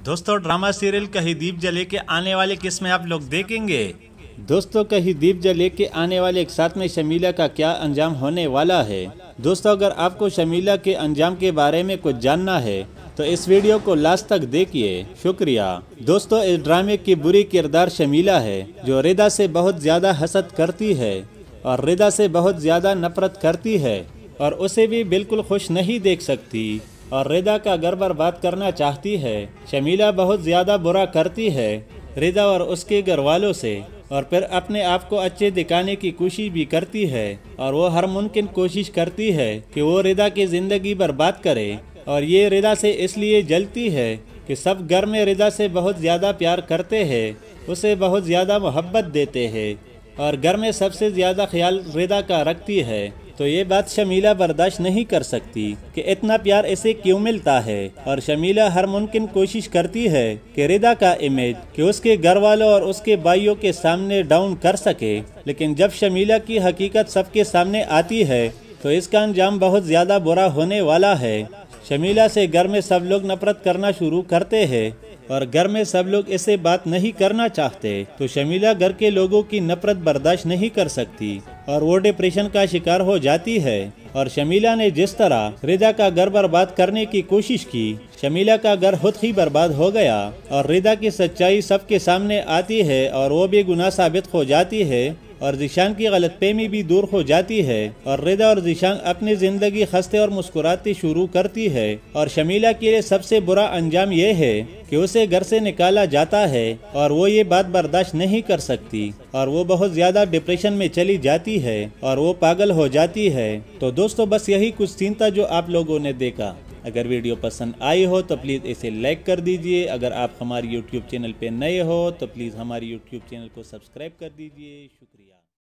दोस्तों drama serial कहीं दीप जले के आने वाले किस्में आप लोग देखेंगे। दोस्तों कहीं दीप जले के आने वाले एक साथ में शमीला का क्या अंजाम होने वाला है। दोस्तों अगर आपको शमीला के अंजाम के बारे में कुछ जानना है तो इस वीडियो को लास्ट तक देखिए। शुक्रिया। दोस्तों इस ड्रामे की बुरी किरदार शमीला है जो रिदा से बहुत ज्यादा हसद करती है और रिदा से बहुत ज्यादा नफरत करती है और उसे भी बिल्कुल खुश नहीं देख सकती और रिदा का घर बर्बाद करना चाहती है। शमीला बहुत ज्यादा बुरा करती है रिदा और उसके घर वालों से और फिर अपने आप को अच्छे दिखाने की कोशिश भी करती है और वो हर मुमकिन कोशिश करती है कि वो रिदा की ज़िंदगी बर्बाद करे। और ये रिदा से इसलिए जलती है कि सब घर में रिदा से बहुत ज़्यादा प्यार करते हैं, उसे बहुत ज़्यादा मोहब्बत देते हैं और घर में सबसे ज़्यादा ख्याल रिदा का रखती है। तो ये बात शमीला बर्दाश्त नहीं कर सकती कि इतना प्यार इसे क्यों मिलता है और शमीला हर मुमकिन कोशिश करती है कि रिदा का इमेज कि उसके घर वालों और उसके भाइयों के सामने डाउन कर सके। लेकिन जब शमीला की हकीकत सबके सामने आती है तो इसका अंजाम बहुत ज़्यादा बुरा होने वाला है। शमीला से घर में सब लोग नफरत करना शुरू करते हैं और घर में सब लोग इसे बात नहीं करना चाहते। तो शमीला घर के लोगों की नफरत बर्दाश्त नहीं कर सकती और वो डिप्रेशन का शिकार हो जाती है। और शमीला ने जिस तरह रिदा का घर बर्बाद करने की कोशिश की, शमीला का घर खुद ही बर्बाद हो गया और रिदा की सच्चाई सबके सामने आती है और वो भी गुनाह साबित हो जाती है और ज़ीशान की गलतफहमी भी दूर हो जाती है और रिदा और ज़ीशान अपनी ज़िंदगी हंसते और मुस्कुराती शुरू करती है। और शमीला के लिए सबसे बुरा अंजाम यह है कि उसे घर से निकाला जाता है और वो ये बात बर्दाश्त नहीं कर सकती और वो बहुत ज़्यादा डिप्रेशन में चली जाती है और वो पागल हो जाती है। तो दोस्तों बस यही कुछ सीन था जो आप लोगों ने देखा। अगर वीडियो पसंद आई हो तो प्लीज़ इसे लाइक कर दीजिए। अगर आप हमारे यूट्यूब चैनल पे नए हो तो प्लीज़ हमारे यूट्यूब चैनल को सब्सक्राइब कर दीजिए। शुक्रिया।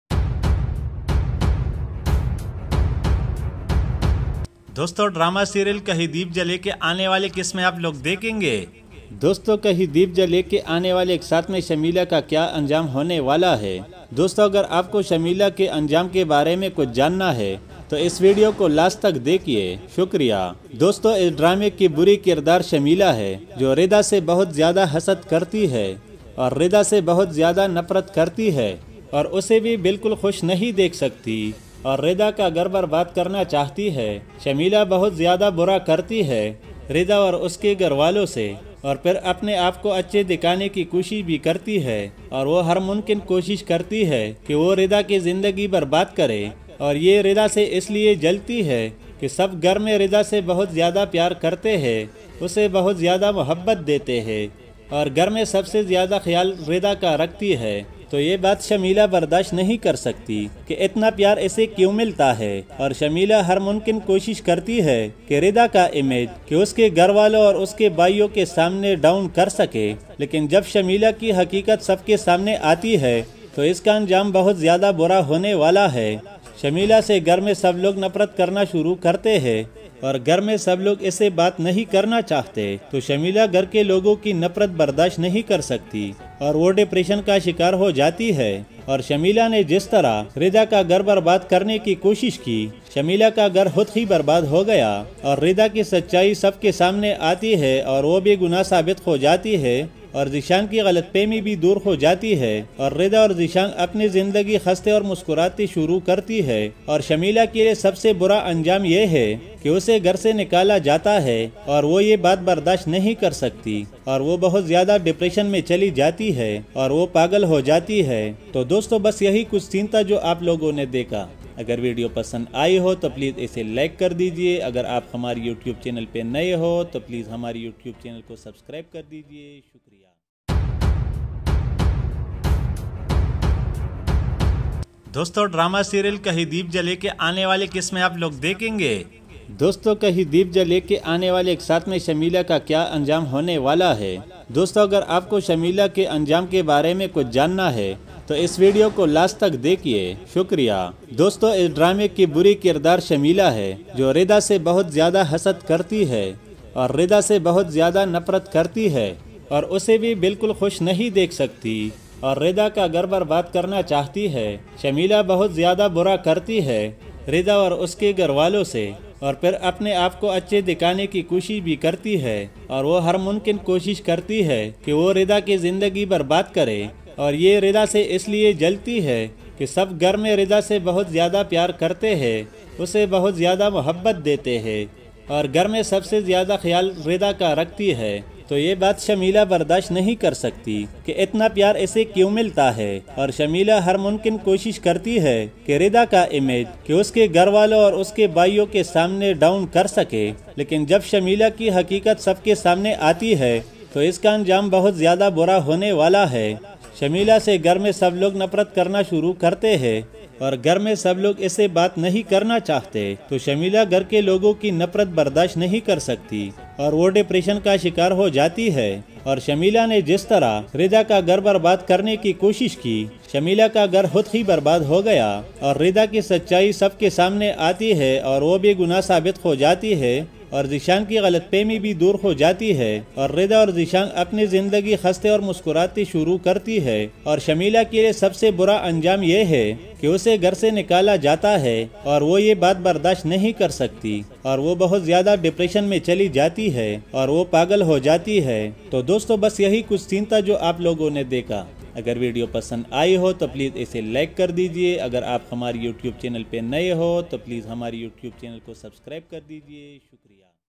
दोस्तों ड्रामा सीरियल कहीं दीप जले के आने वाले किस्में आप लोग देखेंगे। दोस्तों कहीं दीप जले के आने वाले एक साथ में शमीला का क्या अंजाम होने वाला है। दोस्तों अगर आपको शमीला के अंजाम के बारे में कुछ जानना है तो इस वीडियो को लास्ट तक देखिए। शुक्रिया। दोस्तों इस ड्रामे की बुरी किरदार शमीला है जो रिदा से बहुत ज्यादा हसद करती है और रिदा से बहुत ज्यादा नफरत करती है और उसे भी बिल्कुल खुश नहीं देख सकती और रिदा का घर बर्बाद करना चाहती है। शमीला बहुत ज्यादा बुरा करती है रिदा और उसके घर वालों से और फिर अपने आप को अच्छे दिखाने की कोशिश भी करती है और वो हर मुमकिन कोशिश करती है कि वो रिदा की ज़िंदगी बर्बाद करे। और ये रिदा से इसलिए जलती है कि सब घर में रिदा से बहुत ज़्यादा प्यार करते हैं, उसे बहुत ज़्यादा मोहब्बत देते हैं और घर में सबसे ज़्यादा ख्याल रिदा का रखती है। तो ये बात शमीला बर्दाश्त नहीं कर सकती कि इतना प्यार इसे क्यों मिलता है और शमीला हर मुमकिन कोशिश करती है कि रिदा का इमेज कि उसके घर वालों और उसके भाइयों के सामने डाउन कर सके। लेकिन जब शमीला की हकीकत सबके सामने आती है तो इसका अंजाम बहुत ज़्यादा बुरा होने वाला है। शमीला से घर में सब लोग नफरत करना शुरू करते हैं और घर में सब लोग इसे बात नहीं करना चाहते। तो शमीला घर के लोगों की नफरत बर्दाश्त नहीं कर सकती और वो डिप्रेशन का शिकार हो जाती है। और शमीला ने जिस तरह रिदा का घर बर्बाद करने की कोशिश की, शमीला का घर खुद ही बर्बाद हो गया और रिदा की सच्चाई सबके सामने आती है और वो भी गुनाह साबित हो जाती है और ज़ीशान की गलतफहमी भी दूर हो जाती है और रिदा और ज़ीशान अपनी ज़िंदगी हंसते और मुस्कुराती शुरू करती है। और शमीला के लिए सबसे बुरा अंजाम यह है कि उसे घर से निकाला जाता है और वो ये बात बर्दाश्त नहीं कर सकती और वो बहुत ज़्यादा डिप्रेशन में चली जाती है और वो पागल हो जाती है। तो दोस्तों बस यही कुछ सीन था जो आप लोगों ने देखा। अगर वीडियो पसंद आई हो तो प्लीज़ इसे लाइक कर दीजिए। अगर आप हमारे यूट्यूब चैनल पे नए हो तो प्लीज़ हमारे यूट्यूब चैनल को सब्सक्राइब कर दीजिए। शुक्रिया। दोस्तों ड्रामा सीरियल कहीं दीप जले के आने वाले किस्में आप लोग देखेंगे। दोस्तों कहीं दीप जले के आने वाले एक साथ में शमीला का क्या अंजाम होने वाला है। दोस्तों अगर आपको शमीला के अंजाम के बारे में कुछ जानना है तो इस वीडियो को लास्ट तक देखिए। शुक्रिया। दोस्तों इस ड्रामे की बुरी किरदार शमीला है जो रिदा से बहुत ज्यादा हसद करती है और रिदा से बहुत ज्यादा नफरत करती है और उसे भी बिल्कुल खुश नहीं देख सकती اور رضا کا گھر برباد کرنا چاہتی ہے۔ شمیلہ بہت زیادہ برا کرتی ہے رضا اور اس کے گھر والوں سے، اور پھر اپنے آپ کو اچھے دکھانے کی کوشش بھی کرتی ہے، اور وہ ہر ممکن کوشش کرتی ہے کہ وہ رضا کی زندگی برباد کرے، اور یہ رضا سے اس لیے جلتی ہے کہ سب گھر میں رضا سے بہت زیادہ پیار کرتے ہیں، اسے بہت زیادہ محبت دیتے ہیں، اور گھر میں سب سے زیادہ خیال رضا کا رکھتی ہے۔ تو یہ بات شمیلہ برداشت نہیں کر سکتی کہ اتنا پیار اسے کیوں ملتا ہے، اور شمیلہ ہر ممکن کوشش کرتی ہے کہ رضا کا امیج کہ اس کے گھر والوں اور اس کے بھائیوں کے سامنے ڈاؤن کر سکے، لیکن جب شمیلہ کی حقیقت سب کے سامنے آتی ہے تو اس کا انجام بہت زیادہ برا ہونے والا ہے۔ شمیلہ سے گھر میں سب لوگ نفرت کرنا شروع کرتے ہیں، اور گھر میں سب لوگ اسے بات نہیں کرنا چاہتے، تو شمیلہ گھر کے لوگوں کی نفرت برداشت نہیں کر سکتی اور وہ ڈپریشن کا شکار ہو جاتی ہے۔ اور شمیلہ نے جس طرح رضا کا گھر برباد کرنے کی کوشش کی، شمیلہ کا گھر خود ہی برباد ہو گیا، اور رضا کی سچائی سب کے سامنے آتی ہے اور وہ بے گناہ ثابت ہو جاتی ہے، اور ذیشان کی غلط فہمی بھی دور ہو جاتی ہے، اور رضا اور ذیشان اپنی زندگی ہنستے اور مسکراتی شروع کرتی ہے۔ اور شمیلہ کے لیے سب سے برا انجام یہ ہے کہ اسے گھر سے نکالا جاتا ہے، اور وہ یہ بات برداشت نہیں کر سکتی، اور وہ بہت زیادہ ڈپریشن میں چلی جاتی ہے اور وہ پاگل ہو جاتی ہے۔ تو دوستو بس یہی کچھ سین تھا جو آپ لوگوں نے دیکھا۔ اگر ویڈیو پسند آئی ہو تو پلیز اسے لائک کر دیجئے، اگر آپ ہماری یوٹیوب چینل پہ نئے ہو تو پلیز ہماری یوٹیوب چینل کو سبسکرائب کر دیجئے۔ شکریہ۔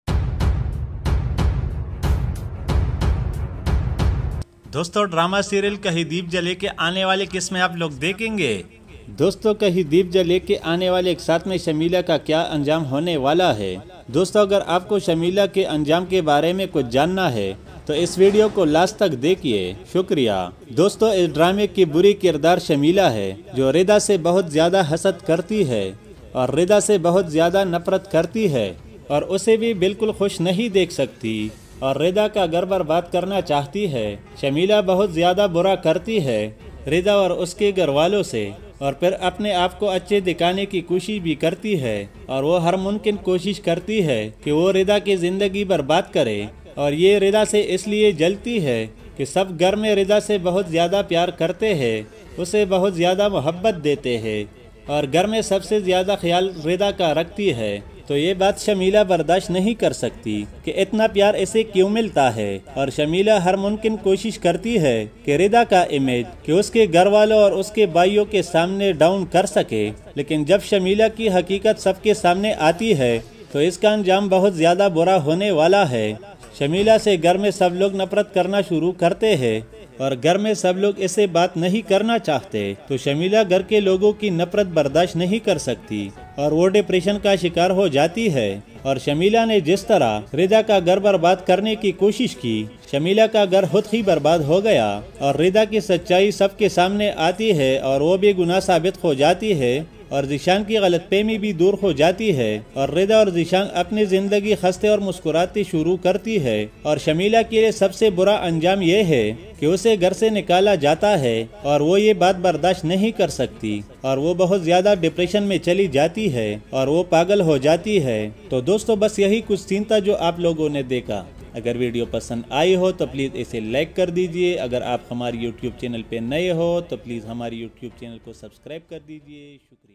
دوستو ڈرامہ سیریل کہیں دیپ جلے کے آنے والے قسمیں آپ لوگ دیکھیں گے۔ دوستو کہیں دیپ جلے کے آنے والے ایک ساتھ میں شمیلہ کا کیا انجام ہونے والا ہے؟ دوستو اگر آپ کو شمیلہ کے انجام کے بارے میں کچھ جاننا ہے تو اس ویڈیو کو لاسٹ تک دیکھیے۔ شکریہ۔ دوستو اس ڈرامے کی بری کردار شمیلہ ہے، جو رضا سے بہت زیادہ حسد کرتی ہے اور رضا سے بہت زیادہ نفرت کرتی ہے، اور اسے بھی بالکل خوش نہیں دیکھ سکتی، اور رضا کا گھر برباد کرنا چاہتی ہے۔ شمیلہ بہت زیادہ برا کرتی ہے رضا اور اس کے گھر والوں سے، اور پھر اپنے آپ کو اچھے دکھانے کی کوشش بھی کرتی ہے، اور وہ ہر ممکن کوشش کرتی ہے کہ وہ رضا کی زندگی برباد کرے، اور یہ رضا سے اس لیے جلتی ہے کہ سب گھر میں رضا سے بہت زیادہ پیار کرتے ہیں، اسے بہت زیادہ محبت دیتے ہیں، اور گھر میں سب سے زیادہ خیال رضا کا رکھتی ہے۔ تو یہ بات شمیلہ برداشت نہیں کر سکتی کہ اتنا پیار اسے کیوں ملتا ہے، اور شمیلہ ہر ممکن کوشش کرتی ہے کہ رضا کا امیج کہ اس کے گھر والوں اور اس کے بھائیوں کے سامنے ڈاؤن کر سکے، لیکن جب شمیلہ کی حقیقت سب کے سامنے آتی ہے تو اس کا انجام بہت زیادہ برا ہونے والا ہے۔ شمیلہ سے گھر میں سب لوگ نفرت کرنا شروع کرتے ہیں، اور گھر میں سب لوگ اسے بات نہیں کرنا چاہتے، تو شمیلہ گھر کے لوگوں کی نفرت برداشت نہیں کر سکتی اور وہ ڈپریشن کا شکار ہو جاتی ہے۔ اور شمیلہ نے جس طرح رضا کا گھر برباد کرنے کی کوشش کی، شمیلہ کا گھر خود ہی برباد ہو گیا، اور رضا کی سچائی سب کے سامنے آتی ہے اور وہ بے گناہ ثابت ہو جاتی ہے، اور ذیشان کی غلط فہمی بھی دور ہو جاتی ہے، اور رضا اور ذیشان اپنی زندگی ہنستے اور مسکراتی شروع کرتی ہے۔ اور شمیلہ کے لیے سب سے برا انجام یہ ہے کہ اسے گھر سے نکالا جاتا ہے، اور وہ یہ بات برداشت نہیں کر سکتی، اور وہ بہت زیادہ ڈپریشن میں چلی جاتی ہے اور وہ پاگل ہو جاتی ہے۔ تو دوستو بس یہی کچھ سین تھا جو آپ لوگوں نے دیکھا۔ اگر ویڈیو پسند آئی ہو تو پلیز اسے لائک کر دیجئے، اگر آپ ہماری یوٹیوب چینل پہ نئے ہو تو پلیز ہماری یوٹیوب چینل کو سبسکرائب کر دیجئے۔ شکریہ۔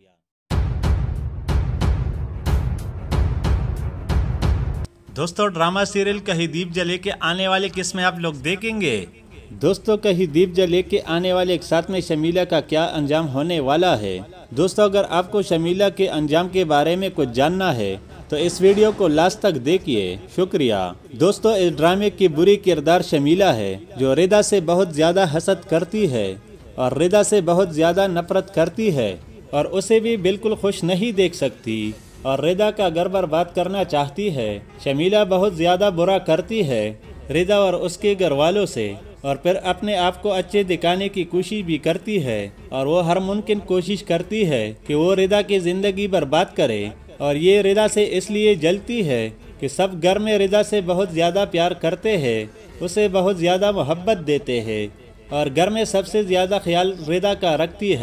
دوستو ڈرامہ سیریل کہیں دیپ جلے کے آنے والے قسمیں آپ لوگ دیکھیں گے۔ دوستو کہیں دیپ جلے کے آنے والے ایک ساتھ میں شمیلہ کا کیا انجام ہونے والا ہے؟ دوستو اگر آپ کو شمیلہ کے انجام کے بارے میں کچھ جاننا ہے تو اس ویڈیو کو لاسٹ تک دیکھیے۔ شکریہ۔ دوستو اس ڈرامے کی بری کردار شمیلہ ہے، جو رضا سے بہت زیادہ حسد کرتی ہے اور رضا سے بہت زیادہ نفرت کرتی ہے، اور اسے بھی بالکل خوش نہیں دیکھ سکتی، اور رضا کا گھر برباد کرنا چاہتی ہے۔ شمیلہ بہت زیادہ برا کرتی ہے رضا اور اس کے گھر والوں سے، اور پھر اپنے آپ کو اچھے دکھانے کی کوشش بھی کرتی ہے، اور وہ ہر ممکن کوشش کرتی ہے کہ وہ رضا کی زندگی برباد کرے، اور یہ رضا سے اس لیے جلتی ہے کہ سب گھر میں رضا سے بہت زیادہ پیار کرتے ہیں، اسے بہت زیادہ محبت دیتے ہیں، اور گھر میں سب سے زیادہ خیال رضا کا رکھتی ہے۔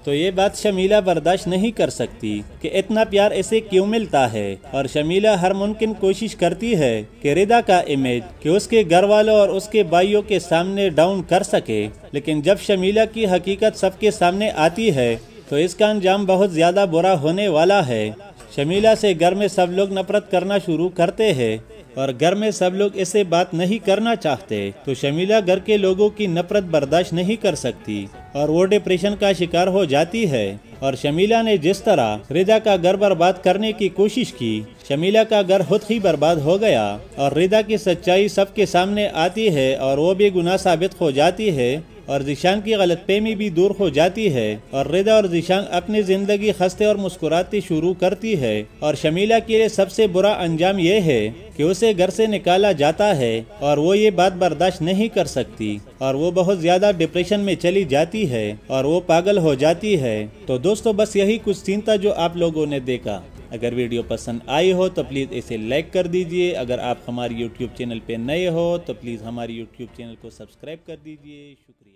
تو یہ بات شمیلہ برداشت نہیں کر سکتی کہ اتنا پیار اسے کیوں ملتا ہے، اور شمیلہ ہر ممکن کوشش کرتی ہے کہ ردا کا امیج کہ اس کے گھر والوں اور اس کے بھائیوں کے سامنے ڈاؤن کر سکے، لیکن جب شمیلہ کی حقیقت سب کے سامنے آتی ہے تو اس کا انجام بہت زیادہ برا ہونے والا ہے۔ شمیلہ سے گھر میں سب لوگ نفرت کرنا شروع کرتے ہیں، اور گھر میں سب لوگ اسے بات نہیں کرنا چاہتے، تو شمیلہ گھر کے لوگوں کی نفرت برداشت نہیں کر سکتی اور وہ ڈپریشن کا شکار ہو جاتی ہے۔ اور شمیلہ نے جس طرح ردا کا گھر برباد کرنے کی کوشش کی، شمیلہ کا گھر خود ہی برباد ہو گیا، اور ردا کی سچائی سب کے سامنے آتی ہے اور وہ بھی گناہ ثابت ہو جاتی ہے، اور ذیشان کی غلط فہمی بھی دور ہو جاتی ہے، اور ردا اور ذیشان اپنی زندگی ہنستے اور مسکراتی شروع کرتی ہے۔ اور شمیلہ کے لیے سب سے برا انجام یہ ہے کہ اسے گھر سے نکالا جاتا ہے، اور وہ یہ بات برداشت نہیں کر سکتی، اور وہ بہت زیادہ ڈپریشن میں چلی جاتی ہے اور وہ پاگل ہو جاتی ہے۔ تو دوستو بس یہی کچھ سین تھا جو آپ لوگوں نے دیکھا۔ اگر ویڈیو پسند آئی ہو تو پلیز اسے لائک کر دیجئے، اگر آپ ہماری یوٹیوب چینل پہ نئے ہو تو پلیز ہماری یوٹیوب چینل کو سبسکرائب کر دیجئے۔ شکریہ۔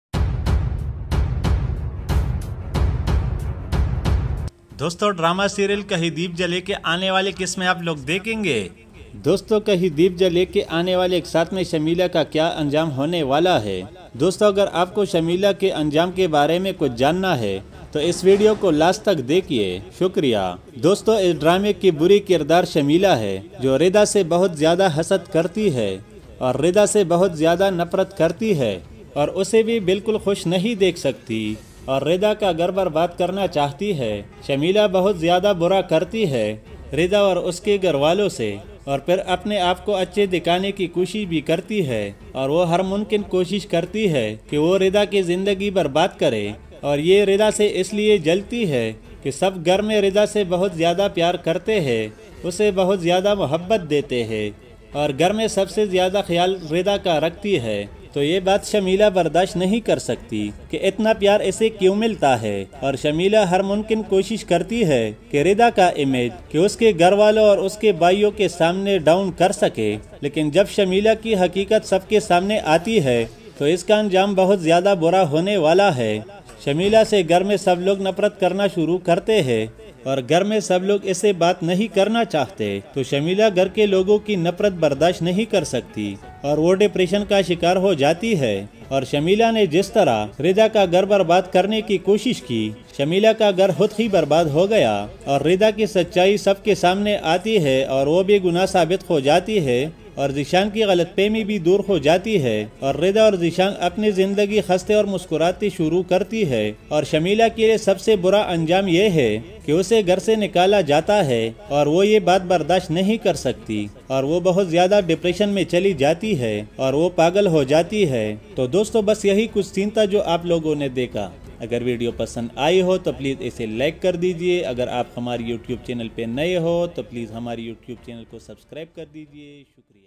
دوستو ڈرامہ سیریل کہیں دیپ جلے کے آنے والے قسمیں آپ لوگ دیکھیں گے۔ دوستو کہیں دیپ جلے کے آنے والے ایک ساتھ میں شمیلہ کا کیا انجام ہونے والا ہے؟ دوستو اگر آپ کو شمیلہ کے انجام کے بارے میں کچھ جاننا ہے تو اس ویڈیو کو لاسٹ تک دیکھیے۔ شکریہ۔ دوستو اس ڈرامے کی بری کردار شمیلہ ہے، جو ردا سے بہت زیادہ حسد کرتی ہے اور ردا سے بہت زیادہ نفرت کرتی ہے، اور اسے بھی بالکل خوش نہیں دیکھ سکتی، اور ردا کا گھر برباد کرنا چاہتی ہے۔ شمیلہ بہت زیادہ برا کرتی ہے ردا اور اس کے گھر والوں سے، اور پھر اپنے آپ کو اچھے دکھانے کی کوشش بھی کرتی ہے، اور وہ ہر ممکن کوشش کرتی ہے کہ وہ ردا کی زندگی برباد کرے، اور یہ ردا سے اس لیے جلتی ہے کہ سب گھر میں ردا سے بہت زیادہ پیار کرتے ہیں، اسے بہت زیادہ محبت دیتے ہیں، اور گھر میں سب سے زیادہ خیال ردا کا رکھتی ہے۔ تو یہ بات شمیلہ برداشت نہیں کر سکتی کہ اتنا پیار اسے کیوں ملتا ہے، اور شمیلہ ہر ممکن کوشش کرتی ہے کہ ردا کا امیج کہ اس کے گھر والوں اور اس کے بھائیوں کے سامنے ڈاؤن کر سکے، لیکن جب شمیلہ کی حقیقت سب کے سامنے آتی ہے تو اس کا انجام بہت زیادہ برا ہونے والا ہے۔ شمیلہ سے گھر میں سب لوگ نفرت کرنا شروع کرتے ہیں، اور گھر میں سب لوگ اسے بات نہیں کرنا چاہتے، تو شمیلہ گھر کے لوگوں کی نفرت برداشت نہیں کر سکتی اور وہ ڈپریشن کا شکار ہو جاتی ہے۔ اور شمیلہ نے جس طرح ردا کا گھر برباد کرنے کی کوشش کی، شمیلہ کا گھر خود ہی برباد ہو گیا، اور ردا کی سچائی سب کے سامنے آتی ہے اور وہ بھی گناہ ثابت ہو جاتی ہے، اور ذیشان کی غلط فہمی بھی دور ہو جاتی ہے، اور ردا اور ذیشان اپنی زندگی ہنستے اور مسکراتی شروع کرتی ہے۔ اور شمیلہ کے لیے سب سے برا انجام یہ ہے کہ اسے گھر سے نکالا جاتا ہے، اور وہ یہ بات برداشت نہیں کر سکتی، اور وہ بہت زیادہ ڈپریشن میں چلی جاتی ہے اور وہ پاگل ہو جاتی ہے۔ تو دوستو بس یہی کچھ سین تھا جو آپ لوگوں نے دیکھا۔ اگر ویڈیو پسند آئی ہو تو پلیز اسے لائک کر دیجئے، اگر آپ ہماری یوٹیوب چینل پہ نئے ہو تو پلیز ہماری یوٹیوب چینل کو سبسکرائب کر دیجئے۔ شکریہ۔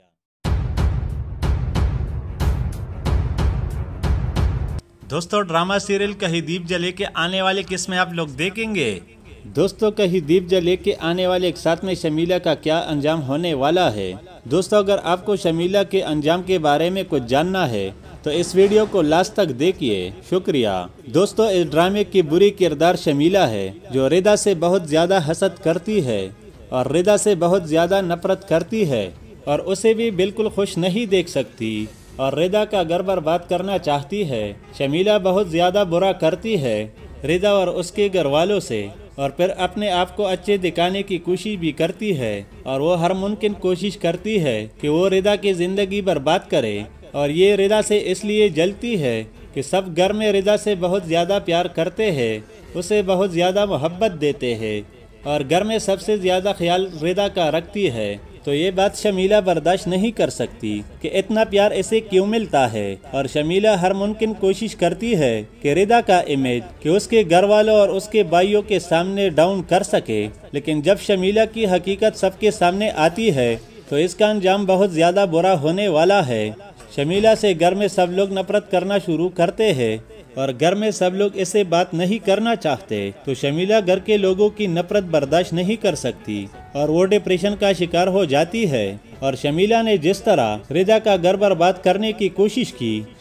دوستو ڈرامہ سیریل کہیں دیپ جلے کے آنے والے قسمیں آپ لوگ دیکھیں گے۔ دوستو کہیں دیپ جلے کے آنے والے ایک ساتھ میں شمیلہ کا کیا انجام ہونے والا ہے؟ دوستو اگر آپ کو شمیلہ کے انجام کے بارے میں کچھ جاننا ہے تو اس ویڈیو کو لاسٹ تک دیکھیے۔ شکریہ۔ دوستو اس ڈرامے کی بری کردار شمیلہ ہے، جو ردا سے بہت زیادہ حسد کرتی ہے اور ردا سے بہت زیادہ نفرت کرتی ہے، اور اسے بھی بالکل خوش نہیں دیکھ سکتی، اور ردا کا گھر برباد کرنا چاہتی ہے۔ شمیلہ بہت زیادہ برا کرتی ہے ردا اور اس کے گھر والوں سے، اور پھر اپنے آپ کو اچھے دکھانے کی کوشش بھی کرتی ہے، اور وہ ہر ممکن کوشش کرتی ہے کہ وہ ردا کی زندگی برباد کرے، اور یہ ردا سے اس لیے جلتی ہے کہ سب گھر میں ردا سے بہت زیادہ پیار کرتے ہیں، اسے بہت زیادہ محبت دیتے ہیں، اور گھر میں سب سے زیادہ خیال ردا کا رکھتی ہے۔ تو یہ بات شمیلہ برداشت نہیں کر سکتی کہ اتنا پیار اسے کیوں ملتا ہے، اور شمیلہ ہر ممکن کوشش کرتی ہے کہ ردا کا امیج کہ اس کے گھر والوں اور اس کے بھائیوں کے سامنے ڈاؤن کر سکے، لیکن جب شمیلہ کی حقیقت سب کے سامنے آتی ہے تو اس کا انجام بہت زیادہ برا ہونے والا ہے۔ شمیلہ سے گھر میں سب لوگ نفرت کرنا شروع کرتے ہیں، اور گھر میں سب لوگ اسے بات نہیں کرنا چاہتے، تو شمیلہ گھر کے لوگوں کی نفرت برداشت نہیں کر سکتی اور وہ ڈپریشن کا شکار ہو جاتی ہے۔ اور شمیلہ نے جس طرح ردا کا گھر برباد کرنے کی کوشش کی،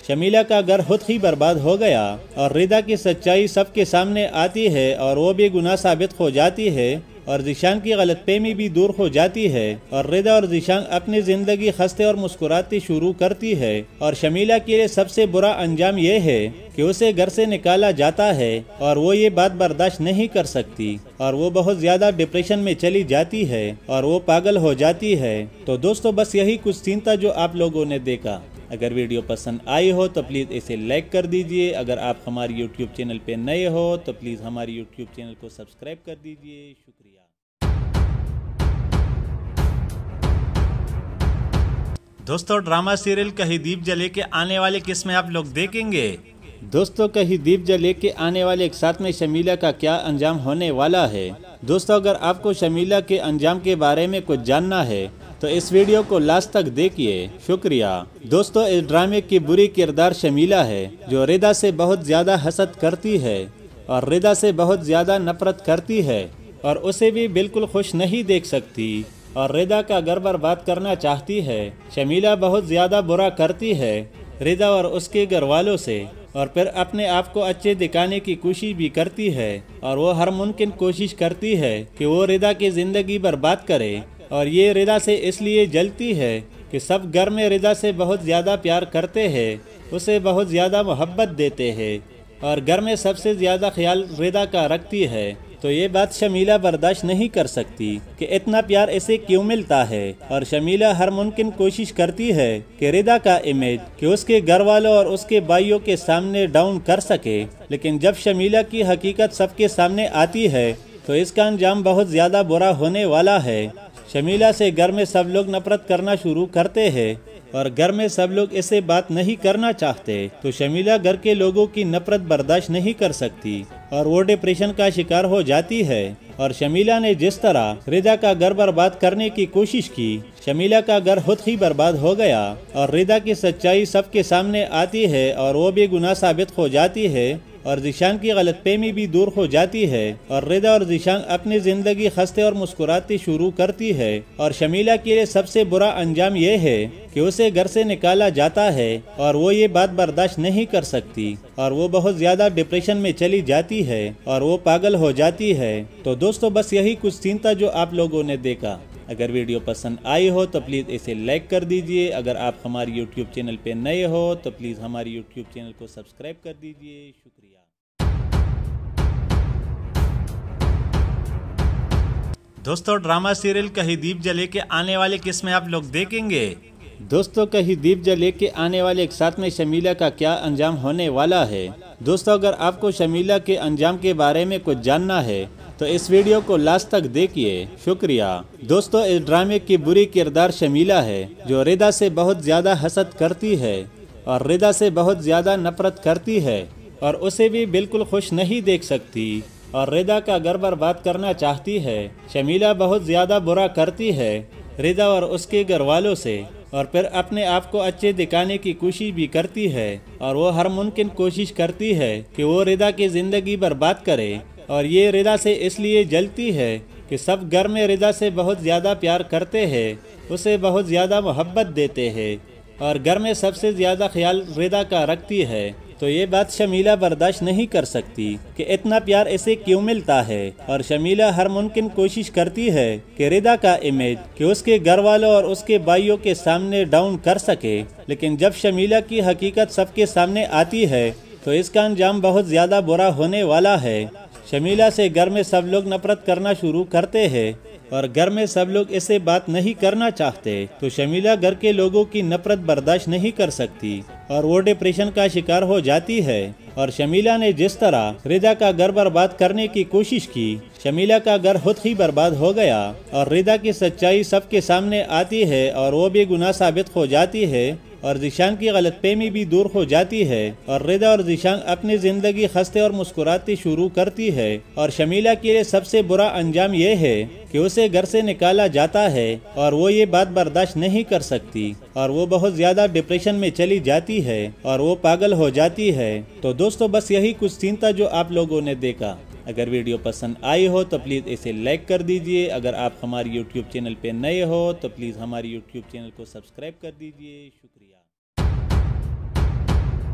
شمیلہ کا گھر خود ہی برباد ہو گیا اور رضا کی سچائی سب کے سامنے آتی ہے اور وہ بھی گناہ ثابت ہو جاتی ہے اور ذیشان کی غلط فہمی بھی دور ہو جاتی ہے اور رضا اور ذیشان اپنی زندگی ہنستے اور مسکراتی شروع کرتی ہے اور شمیلہ کے لیے سب سے برا انجام یہ ہے کہ اسے گھر سے نکالا جاتا ہے اور وہ یہ بات برداشت نہیں کر سکتی اور وہ بہت زیادہ ڈپریشن میں چلی جاتی ہے اور وہ پاگل ہو جاتی ہے۔ تو دوستو بس یہی کچھ سین تھا جو آپ لوگوں نے دیکھا۔ اگر ویڈیو پسند آئی ہو تو پلیز اسے لائک کر دیجئے، اگر آپ ہماری یوٹیوب چینل پہ نئے ہو تو پلیز ہماری یوٹیوب چینل کو سبسکرائب کر دیجئے۔ شکریہ۔ دوستو ڈرامہ سیریل کہیں دیپ جلے کے آنے والے قسمیں آپ لوگ دیکھیں گے۔ دوستو کہیں دیپ جلے کے آنے والے ایک ساتھ میں شمیلہ کا کیا انجام ہونے والا ہے؟ دوستو اگر آپ کو شمیلہ کے انجام کے بارے میں کچھ جاننا ہے تو اس ویڈیو کو لاسٹ تک دیکھیے۔ شکریہ۔ دوستو اس ڈرامے کی بری کردار شمیلہ ہے جو رضا سے بہت زیادہ حسد کرتی ہے اور رضا سے بہت زیادہ نفرت کرتی ہے اور اسے بھی بالکل خوش نہیں دیکھ سکتی اور رضا کا گھر برباد کرنا چاہتی ہے۔ شمیلہ بہت زیادہ برا کرتی ہے رضا اور اس کے گھر والوں سے اور پھر اپنے آپ کو اچھے دکھانے کی کوشش بھی کرتی ہے اور وہ ہر ممکن کوشش کرتی ہے کہ وہ رضا کی زندگی برباد کرے اور یہ رضا سے اس لیے جلتی ہے کہ سب گھر میں رضا سے بہت زیادہ پیار کرتے ہیں، اسے بہت زیادہ محبت دیتے ہیں اور گھر میں سب سے زیادہ خیال رضا کا رکھتی ہے۔ تو یہ بات شمیلہ برداشت نہیں کر سکتی کہ اتنا پیار اسے کیوں ملتا ہے اور شمیلہ ہر ممکن کوشش کرتی ہے کہ رضا کا امیج کہ اس کے گھر والوں اور اس کے بھائیوں کے سامنے ڈاؤن کر سکے، لیکن جب شمیلہ کی حقیقت سب کے سامنے آتی ہے تو اس کا انجام بہت زیادہ برا ہونے والا ہے۔ شمیلہ سے گھر میں سب لوگ نفرت کرنا شروع کرتے ہیں اور گھر میں سب لوگ اسے بات نہیں کرنا چاہتے، تو شمیلہ گھر کے لوگوں کی نفرت برداشت نہیں کر سکتی اور وہ ڈپریشن کا شکار ہو جاتی ہے۔ اور شمیلہ نے جس طرح رضا کا گھر برباد کرنے کی کوشش کی، شمیلہ کا گھر خود ہی برباد ہو گیا اور رضا کی سچائی سب کے سامنے آتی ہے اور وہ بھی گناہ ثابت ہو جاتی ہے اور ذیشان کی غلط فہمی بھی دور ہو جاتی ہے اور رضا اور ذیشان اپنی زندگی ہنستے اور مسکراتی شروع کرتی ہے اور شمیلہ کے لیے سب سے برا انجام یہ ہے کہ اسے گھر سے نکالا جاتا ہے اور وہ یہ بات برداشت نہیں کر سکتی اور وہ بہت زیادہ ڈپریشن میں چلی جاتی ہے اور وہ پاگل ہو جاتی ہے۔ تو دوستو بس یہی کچھ سین تھا جو آپ لوگوں نے دیکھا۔ اگر ویڈیو پسند آئی ہو تو پلیز اسے لائک کر دیجئے، اگر آپ ہماری یوٹیوب چینل پہ نئے ہو تو پلیز ہماری یوٹیوب چینل کو سبسکرائب کر دیجئے۔ شکریہ۔ دوستو ڈرامہ سیریل کہیں دیپ جلے کے آنے والے قسمیں آپ لوگ دیکھیں گے۔ دوستو کہیں دیپ جلے کے آنے والے ایک ساتھ میں شمیلہ کا کیا انجام ہونے والا ہے؟ دوستو اگر آپ کو شمیلہ کے انجام کے بارے میں کچھ جاننا ہے تو اس ویڈیو کو لاسٹ تک دیکھیے۔ شکریہ۔ دوستو اس ڈرامے کی بری کردار شمیلہ ہے جو رضا سے بہت زیادہ حسد کرتی ہے اور رضا سے بہت زیادہ نفرت کرتی ہے اور اسے بھی بالکل خوش نہیں دیکھ سکتی اور رضا کا گھر برباد کرنا چاہتی ہے۔ شمیلہ بہت زیادہ برا کرتی ہے رضا اور اس کے گھر والوں سے اور پھر اپنے آپ کو اچھے دکھانے کی کوشش بھی کرتی ہے اور وہ ہر ممکن کوشش کرتی ہے کہ وہ رضا کی زندگی برباد کرے اور یہ رضا سے اس لیے جلتی ہے کہ سب گھر میں رضا سے بہت زیادہ پیار کرتے ہیں، اسے بہت زیادہ محبت دیتے ہیں اور گھر میں سب سے زیادہ خیال رضا کا رکھتی ہے۔ تو یہ بات شمیلہ برداشت نہیں کر سکتی کہ اتنا پیار اسے کیوں ملتا ہے اور شمیلہ ہر ممکن کوشش کرتی ہے کہ رضا کا امیج کہ اس کے گھر والوں اور اس کے بھائیوں کے سامنے ڈاؤن کر سکے، لیکن جب شمیلہ کی حقیقت سب کے سامنے آتی ہے تو اس کا انجام بہت زیادہ برا ہونے والا ہے۔ شمیلہ سے گھر میں سب لوگ نفرت کرنا شروع کرتے ہیں اور گھر میں سب لوگ اسے بات نہیں کرنا چاہتے، تو شمیلہ گھر کے لوگوں کی نفرت برداشت نہیں کر سکتی اور وہ ڈپریشن کا شکار ہو جاتی ہے اور شمیلہ نے جس طرح رضا کا گھر برباد کرنے کی کوشش کی، شمیلہ کا گھر خود ہی برباد ہو گیا اور رضا کی سچائی سب کے سامنے آتی ہے اور وہ بھی گناہ ثابت ہو جاتی ہے اور ذیشان کی غلط فہمی بھی دور ہو جاتی ہے اور رضا اور ذیشان اپنی زندگی ہنستے اور مسکراتی شروع کرتی ہے اور شمیلہ کے لیے سب سے برا انجام یہ ہے کہ اسے گھر سے نکالا جاتا ہے اور وہ یہ بات برداشت نہیں کر سکتی اور وہ بہت زیادہ ڈپریشن میں چلی جاتی ہے اور وہ پاگل ہو جاتی ہے۔ تو دوستو بس یہی کچھ سین تھا جو آپ لوگوں نے دیکھا۔ اگر ویڈیو پسند آئی ہو تو پلیز اسے لائک کر دیجئے، اگر آپ ہماری یوٹیوب چینل پہ نئے ہو تو پلیز ہماری یوٹیوب چینل کو سبسکرائب کر دیجئے۔ شکریہ۔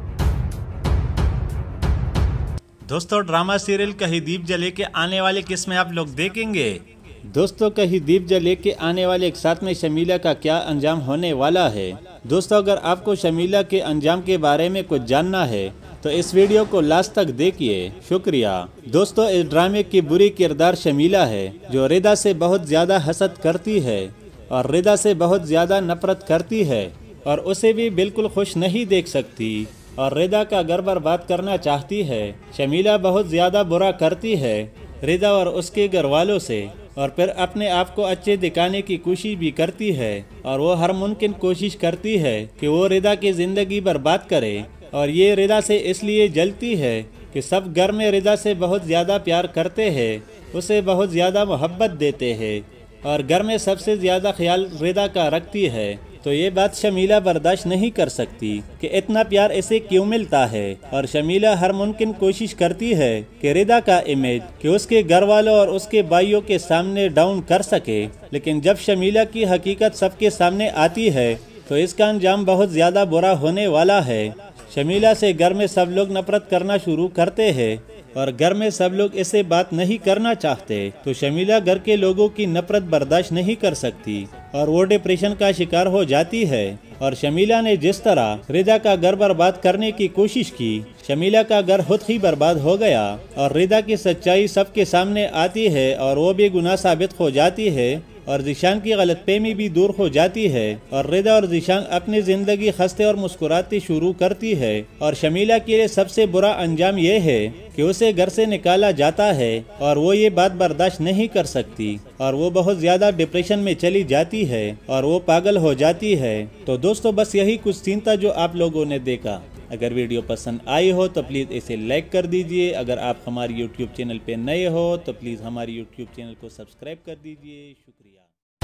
दोस्तों ड्रामा सीरियल कहीं दीप जले के आने वाले किस में आप लोग देखेंगे। दोस्तों कहीं दीप जले के आने वाले एक साथ में शमीला का क्या अंजाम होने वाला है। दोस्तों अगर आपको शमीला के अंजाम के बारे में कुछ जानना है तो इस वीडियो को लास्ट तक देखिए। शुक्रिया। दोस्तों इस ड्रामे की बुरी किरदार शमीला है जो रिदा से बहुत ज्यादा हसद करती है और रिदा से बहुत ज्यादा नफरत करती है और उसे भी बिल्कुल खुश नहीं देख सकती और रिदा का घर बर्बाद करना चाहती है। शमीला बहुत ज्यादा बुरा करती है रिदा और उसके घर वालों से और फिर अपने आप को अच्छे दिखाने की कोशिश भी करती है और वो हर मुमकिन कोशिश करती है कि वो रिदा की ज़िंदगी बर्बाद करे और ये रिदा से इसलिए जलती है कि सब घर में रिदा से बहुत ज़्यादा प्यार करते हैं, उसे बहुत ज़्यादा मोहब्बत देते हैं और घर में सबसे ज़्यादा ख्याल रिदा का रखती है। तो ये बात शमीला बर्दाश्त नहीं कर सकती कि इतना प्यार इसे क्यों मिलता है और शमीला हर मुमकिन कोशिश करती है कि रिदा का इमेज कि उसके घर वालों और उसके भाइयों के सामने डाउन कर सके। लेकिन जब शमीला की हकीकत सबके सामने आती है तो इसका अंजाम बहुत ज़्यादा बुरा होने वाला है। शमीला से घर में सब लोग नफरत करना शुरू करते हैं और घर में सब लोग इसे बात नहीं करना चाहते। तो शमीला घर के लोगों की नफरत बर्दाश्त नहीं कर सकती और वो डिप्रेशन का शिकार हो जाती है। और शमीला ने जिस तरह रिदा का घर बर्बाद करने की कोशिश की, शमीला का घर खुद ही बर्बाद हो गया और रिदा की सच्चाई सबके सामने आती है और वो भी गुनाह साबित हो जाती है और ज़ीशान की गलतफहमी भी दूर हो जाती है और रिदा और ज़ीशान अपनी ज़िंदगी हंसते और मुस्कुराती शुरू करती है। और शमीला के लिए सबसे बुरा अंजाम यह है कि उसे घर से निकाला जाता है और वो ये बात बर्दाश्त नहीं कर सकती और वो बहुत ज़्यादा डिप्रेशन में चली जाती है और वो पागल हो जाती है। तो दोस्तों बस यही कुछ सीन था जो आप लोगों ने देखा। अगर वीडियो पसंद आई हो तो प्लीज़ इसे लाइक कर दीजिए। अगर आप हमारे यूट्यूब चैनल पे नए हो तो प्लीज़ हमारे यूट्यूब चैनल को सब्सक्राइब कर दीजिए। शुक्रिया।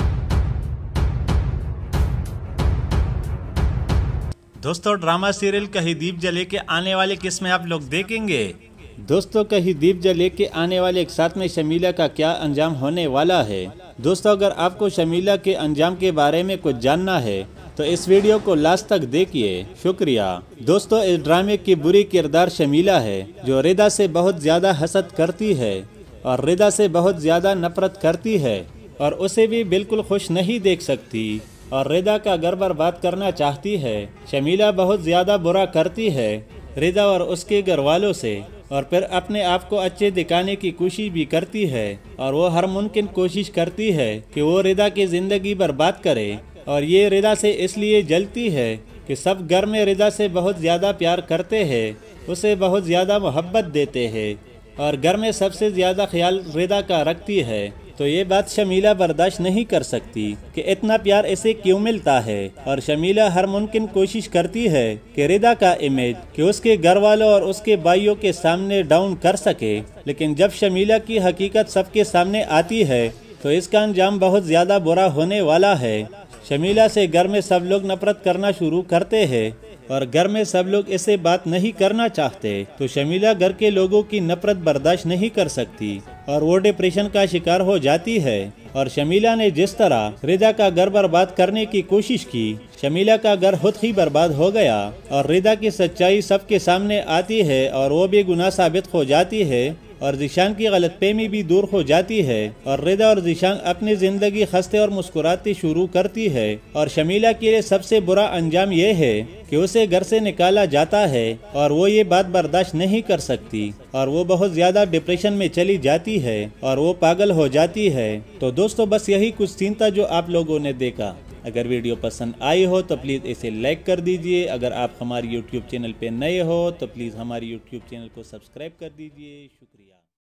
दोस्तों ड्रामा सीरियल कहीं दीप जले के आने वाले किस में आप लोग देखेंगे। दोस्तों कहीं दीप जले के आने वाले एक साथ में शमीला का क्या अंजाम होने वाला है। दोस्तों अगर आपको शमीला के अंजाम के बारे में कुछ जानना है तो इस वीडियो को लास्ट तक देखिए। शुक्रिया। दोस्तों इस ड्रामे की बुरी किरदार शमीला है जो रिदा से बहुत ज़्यादा हसद करती है और रिदा से बहुत ज़्यादा नफरत करती है और उसे भी बिल्कुल खुश नहीं देख सकती और रिदा का घर बर्बाद करना चाहती है। शमीला बहुत ज़्यादा बुरा करती है रिदा और उसके घर वालों से और फिर अपने आप को अच्छे दिखाने की कोशिश भी करती है और वो हर मुमकिन कोशिश करती है कि वो रिदा की ज़िंदगी बर्बाद करे और ये रिदा से इसलिए जलती है कि सब घर में रिदा से बहुत ज़्यादा प्यार करते हैं, उसे बहुत ज़्यादा मोहब्बत देते हैं और घर में सबसे ज़्यादा ख्याल रिदा का रखती है। तो ये बात शमीला बर्दाश्त नहीं कर सकती कि इतना प्यार इसे क्यों मिलता है और शमीला हर मुमकिन कोशिश करती है कि रिदा का इमेज कि उसके घर वालों और उसके भाइयों के सामने डाउन कर सके। लेकिन जब शमीला की हकीकत सबके सामने आती है तो इसका अंजाम बहुत ज़्यादा बुरा होने वाला है। शमीला से घर में सब लोग नफरत करना शुरू करते हैं और घर में सब लोग इसे बात नहीं करना चाहते। तो शमीला घर के लोगों की नफरत बर्दाश्त नहीं कर सकती और वो डिप्रेशन का शिकार हो जाती है। और शमीला ने जिस तरह रिदा का घर बर्बाद करने की कोशिश की, शमीला का घर खुद ही बर्बाद हो गया और रिदा की सच्चाई सबके सामने आती है और वो भी गुनाह साबित हो जाती है और ज़ीशान की गलतफहमी भी दूर हो जाती है और रिदा और ज़ीशान अपनी ज़िंदगी हंसते और मुस्कुराती शुरू करती है। और शमीला के लिए सबसे बुरा अंजाम यह है कि उसे घर से निकाला जाता है और वो ये बात बर्दाश्त नहीं कर सकती और वो बहुत ज़्यादा डिप्रेशन में चली जाती है और वो पागल हो जाती है। तो दोस्तों बस यही कुछ सीन था जो आप लोगों ने देखा। अगर वीडियो पसंद आई हो तो प्लीज़ इसे लाइक कर दीजिए। अगर आप हमारे यूट्यूब चैनल पे नए हो तो प्लीज़ हमारे यूट्यूब चैनल को सब्सक्राइब कर दीजिए। शुक्रिया।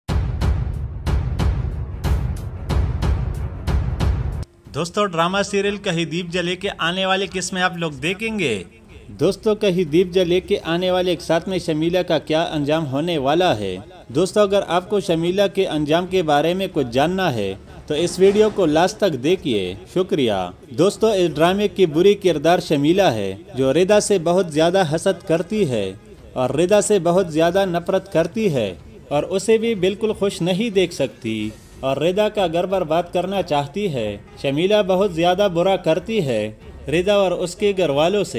दोस्तों ड्रामा सीरियल कहीं दीप जले के आने वाले किस में आप लोग देखेंगे। दोस्तों कहीं दीप जले के आने वाले एक साथ में शमीला का क्या अंजाम होने वाला है। दोस्तों अगर आपको शमीला के अंजाम के बारे में कुछ जानना है तो इस वीडियो को लास्ट तक देखिए। शुक्रिया। दोस्तों इस ड्रामे की बुरी किरदार शमीला है जो रिदा से बहुत ज़्यादा हसद करती है और रिदा से बहुत ज़्यादा नफरत करती है और उसे भी बिल्कुल खुश नहीं देख सकती और रिदा का घर बर्बाद करना चाहती है। शमीला बहुत ज़्यादा बुरा करती है रिदा और उसके घर वालों से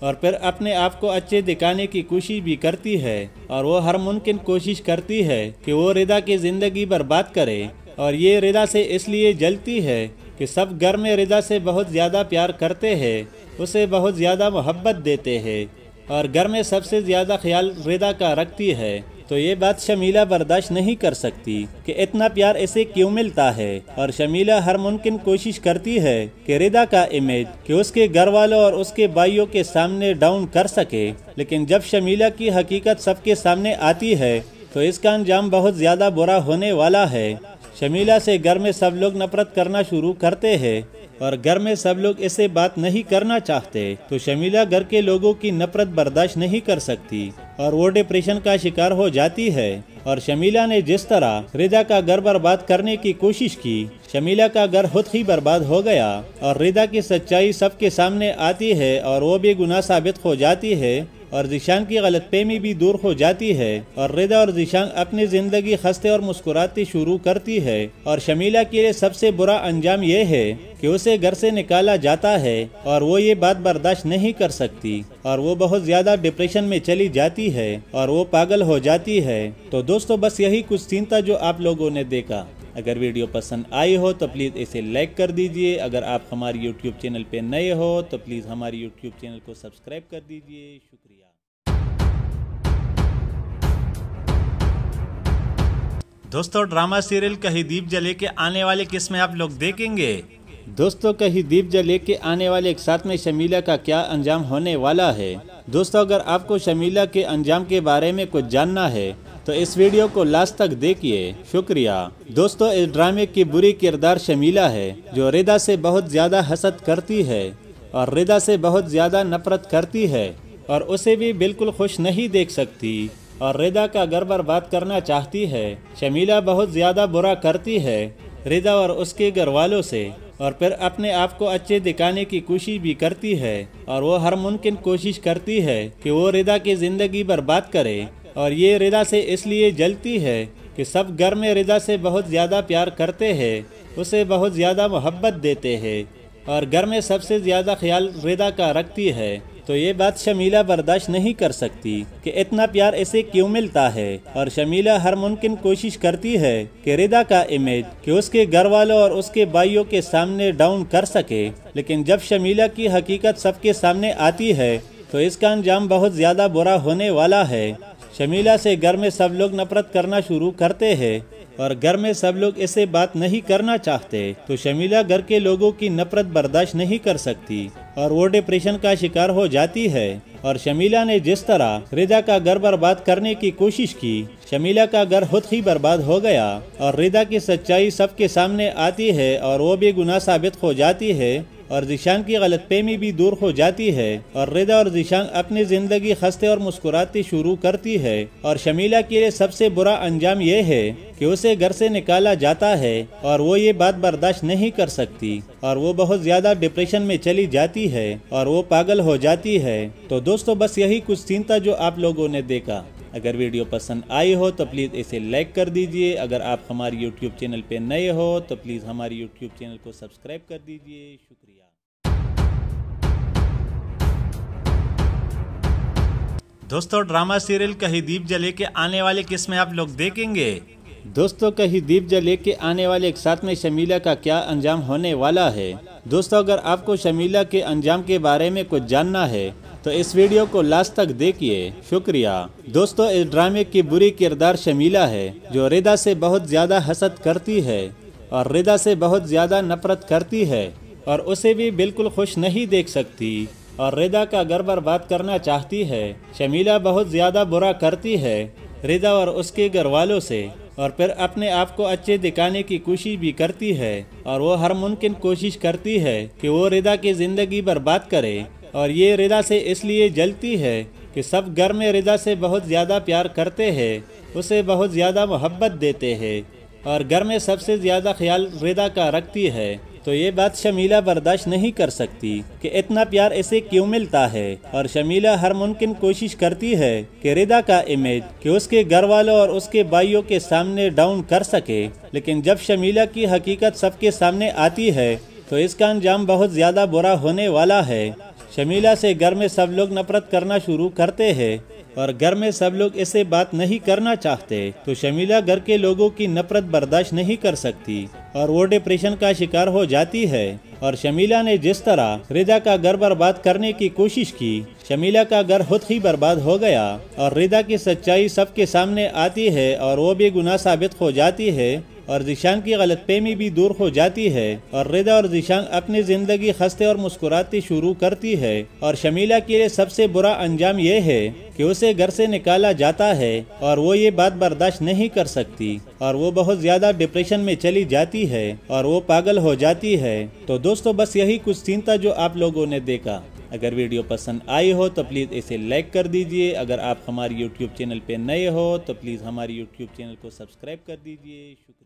اور پھر اپنے آپ کو اچھے دکھانے کی کوشش بھی کرتی ہے اور وہ ہر ممکن کوشش کرتی ہے کہ وہ رضا کی زندگی برباد کرے، اور یہ رضا سے اس لیے جلتی ہے کہ سب گھر میں رضا سے بہت زیادہ پیار کرتے ہیں، اسے بہت زیادہ محبت دیتے ہیں اور گھر میں سب سے زیادہ خیال رضا کا رکھتی ہے۔ تو یہ بات شمیلہ برداشت نہیں کر سکتی کہ اتنا پیار اسے کیوں ملتا ہے، اور شمیلہ ہر ممکن کوشش کرتی ہے کہ رضا کا امیج کہ اس کے گھر والوں اور اس کے بھائیوں کے سامنے ڈاؤن کر سکے، لیکن جب شمیلہ کی حقیقت سب کے سامنے آتی ہے تو اس کا انجام بہت زیادہ برا ہونے والا ہے۔ شمیلہ سے گھر میں سب لوگ نفرت کرنا شروع کرتے ہیں اور گھر میں سب لوگ اسے بات نہیں کرنا چاہتے، تو شمیلہ گھر کے لوگوں کی نفرت برداشت نہیں کر سکتی اور وہ ڈپریشن کا شکار ہو جاتی ہے۔ اور شمیلہ نے جس طرح رضا کا گھر برباد کرنے کی کوشش کی، شمیلہ کا گھر خود ہی برباد ہو گیا اور رضا کی سچائی سب کے سامنے آتی ہے اور وہ بھی گناہ ثابت ہو جاتی ہے اور ذیشان کی غلط فہمی بھی دور ہو جاتی ہے، اور رضا اور ذیشان اپنی زندگی ہنستے اور مسکراتی شروع کرتی ہے۔ اور شمیلہ کے لیے سب سے برا انجام یہ ہے کہ اسے گھر سے نکالا جاتا ہے اور وہ یہ بات برداشت نہیں کر سکتی اور وہ بہت زیادہ ڈپریشن میں چلی جاتی ہے اور وہ پاگل ہو جاتی ہے۔ تو دوستو بس یہی کچھ سین تھا جو آپ لوگوں نے دیکھا۔ اگر ویڈیو پسند آئی ہو تو پلیز اسے لائک کر دیجئے، اگر آپ ہماری یوٹیوب چینل پہ نئے ہو تو پلیز ہماری یوٹیوب چینل کو سبسکرائب کر دیجئے۔ شکریہ۔ دوستو ڈرامہ سیریل کہیں دیپ جلے کے آنے والے قسمیں آپ لوگ دیکھیں گے۔ دوستو کہیں دیپ جلے کے آنے والے ایک ساتھ میں شمیلہ کا کیا انجام ہونے والا ہے؟ دوستو اگر آپ کو شمیلہ کے انجام کے بارے میں کچھ جاننا ہے تو اس ویڈیو کو لاسٹ تک دیکھیے۔ شکریہ۔ دوستو اس ڈرامے کی بری کردار شمیلہ ہے جو رضا سے بہت زیادہ حسد کرتی ہے اور رضا سے بہت زیادہ نفرت کرتی ہے اور اسے بھی بالکل خوش نہیں دیکھ سکتی اور رضا کا گھر برباد کرنا چاہتی ہے۔ شمیلہ بہت زیادہ برا کرتی ہے رضا اور اس کے گھر والوں سے اور پھر اپنے آپ کو اچھے دکھانے کی کوشش بھی کرتی ہے اور وہ ہر ممکن کوشش کرتی ہے کہ وہ رضا کی زندگی برباد کرے، اور یہ رضا سے اس لیے جلتی ہے کہ سب گھر میں رضا سے بہت زیادہ پیار کرتے ہیں، اسے بہت زیادہ محبت دیتے ہیں اور گھر میں سب سے زیادہ خیال رضا کا رکھتی ہے۔ تو یہ بات شمیلہ برداشت نہیں کر سکتی کہ اتنا پیار اسے کیوں ملتا ہے، اور شمیلہ ہر ممکن کوشش کرتی ہے کہ رضا کا امیج کہ اس کے گھر والوں اور اس کے بھائیوں کے سامنے ڈاؤن کر سکے، لیکن جب شمیلہ کی حقیقت سب کے سامنے آتی ہے تو اس کا انجام بہت زیادہ برا ہونے والا ہے۔ شمیلہ سے گھر میں سب لوگ نفرت کرنا شروع کرتے ہیں اور گھر میں سب لوگ اسے بات نہیں کرنا چاہتے، تو شمیلہ گھر کے لوگوں کی نفرت برداشت نہیں کر سکتی اور وہ ڈپریشن کا شکار ہو جاتی ہے۔ اور شمیلہ نے جس طرح رضا کا گھر برباد کرنے کی کوشش کی، شمیلہ کا گھر خود ہی برباد ہو گیا اور رضا کی سچائی سب کے سامنے آتی ہے اور وہ بھی گناہ ثابت ہو جاتی ہے اور ذیشان کی غلط فہمی بھی دور ہو جاتی ہے، اور رضا اور ذیشان اپنی زندگی ہنستے اور مسکراتی شروع کرتی ہے۔ اور شمیلہ کے لیے سب سے برا انجام یہ ہے کہ اسے گھر سے نکالا جاتا ہے اور وہ یہ بات برداشت نہیں کر سکتی اور وہ بہت زیادہ ڈپریشن میں چلی جاتی ہے اور وہ پاگل ہو جاتی ہے۔ تو دوستو بس یہی کچھ سین تھا جو آپ لوگوں نے دیکھا۔ اگر ویڈیو پسند آئی ہو تو پلیز اسے لائک کر دیجئے، اگر آپ ہماری یوٹیوب چینل پہ نئے ہو تو پلیز ہماری یوٹیوب چینل کو سبسکرائب کر دیجئے۔ شکریہ۔ دوستو ڈرامہ سیریل کہیں دیپ جلے کے آنے والے قسمیں آپ لوگ دیکھیں گے۔ دوستو کہیں دیپ جلے کے آنے والے ایک ساتھ میں شمیلہ کا کیا انجام ہونے والا ہے؟ دوستو اگر آپ کو شمیلہ کے انجام کے بارے میں کچھ جاننا ہے تو اس ویڈیو کو لاسٹ تک دیکھیے۔ شکریہ۔ دوستو اس ڈرامے کی بری کردار شمیلہ ہے جو رضا سے بہت زیادہ حسد کرتی ہے اور رضا سے بہت زیادہ نفرت کرتی ہے اور اسے بھی بالکل خوش نہیں دیکھ سکتی اور رضا کا گھر برباد کرنا چاہتی ہے۔ شمیلہ بہت زیادہ برا کرتی ہے رضا اور اس کے گھر والوں سے اور پھر اپنے آپ کو اچھے دکھانے کی کوشش بھی کرتی ہے اور وہ ہر ممکن کوشش کرتی ہے کہ وہ رضا کی زندگی برباد کرے، اور یہ رضا سے اس لیے جلتی ہے کہ سب گھر میں رضا سے بہت زیادہ پیار کرتے ہیں، اسے بہت زیادہ محبت دیتے ہیں اور گھر میں سب سے زیادہ خیال رضا کا رکھتی ہے۔ تو یہ بات شمیلہ برداشت نہیں کر سکتی کہ اتنا پیار اسے کیوں ملتا ہے، اور شمیلہ ہر ممکن کوشش کرتی ہے کہ رضا کا امیج کہ اس کے گھر والوں اور اس کے بھائیوں کے سامنے ڈاؤن کر سکے، لیکن جب شمیلہ کی حقیقت سب کے سامنے آتی ہے تو اس کا انجام بہت زیادہ برا ہونے والا ہے۔ شمیلہ سے گھر میں سب لوگ نفرت کرنا شروع کرتے ہیں اور گھر میں سب لوگ اسے بات نہیں کرنا چاہتے تو شمیلہ گھر کے لوگوں کی نفرت برداشت نہیں کر سکتی اور وہ ڈپریشن کا شکار ہو جاتی ہے۔ اور شمیلہ نے جس طرح رضا کا گھر برباد کرنے کی کوشش کی، شمیلہ کا گھر خود ہی برباد ہو گیا اور رضا کی سچائی سب کے سامنے آتی ہے اور وہ بھی گناہ ثابت ہو جاتی ہے اور ذیشان کی غلط فہمی بھی دور ہو جاتی ہے اور رضا اور ذیشان اپنی زندگی ہنستے اور مسکراتی شروع کرتی ہے۔ اور شمیلہ کے لیے سب سے برا انجام یہ ہے کہ اسے گھر سے نکالا جاتا ہے اور وہ یہ بات برداشت نہیں کر سکتی اور وہ بہت زیادہ ڈپریشن میں چلی جاتی ہے اور وہ پاگل ہو جاتی ہے۔ تو دوستو بس یہی کچھ سین تھا جو آپ لوگوں نے دیکھا۔ اگر ویڈیو پسند آئی ہو تو پلیز اسے لائک کر دیجئے۔ اگر آپ ہماری یوٹیوب چینل پہ نئے ہو تو پلیز ہماری یوٹیوب چینل کو سبسکرائب کر دیجئے۔ شکریہ۔